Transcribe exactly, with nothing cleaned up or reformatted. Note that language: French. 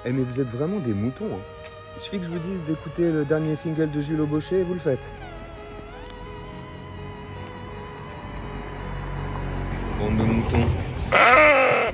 Eh mais vous êtes vraiment des moutons, hein. Il suffit que je vous dise d'écouter le dernier single de Jules Aubocher et vous le faites. Bande de moutons. Ah